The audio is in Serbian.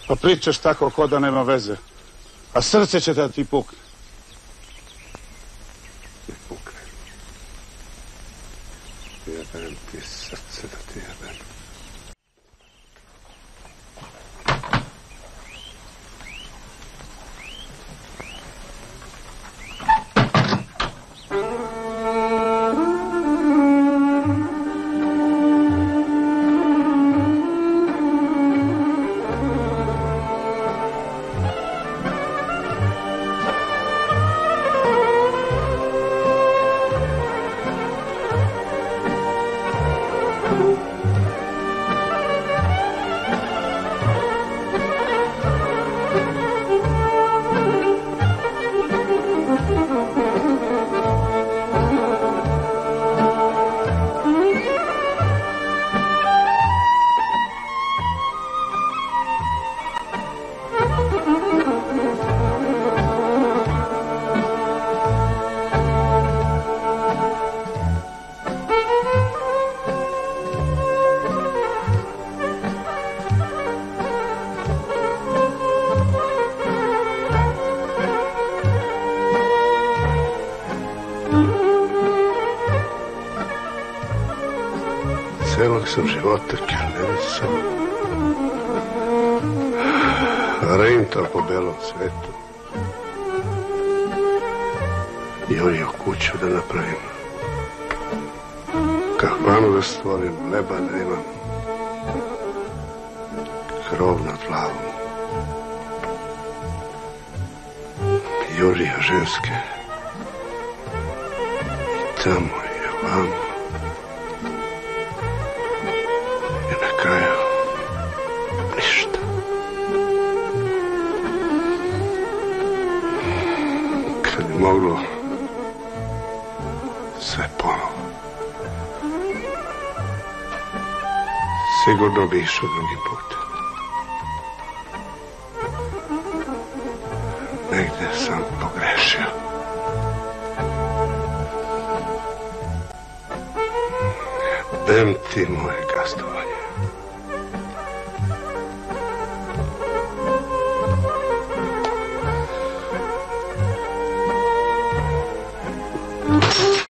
Pa pričaš tako ko da nema veze. A srce će da ti pukne. Ne pukne. Jebem ti srce da ti jebem. Celog sam života kirljenica. Rejntao po belom svetu. Jurio kuću da napravim. Kahvanu da stvorim, leba da imam. Krov nad glavom. Jurio ženske. I tamo i ovamo. Kraju ništa. Kad bi moglo sve ponovo, sigurno bi išao drugi put. Negde sam pogrešio. Bem ti moj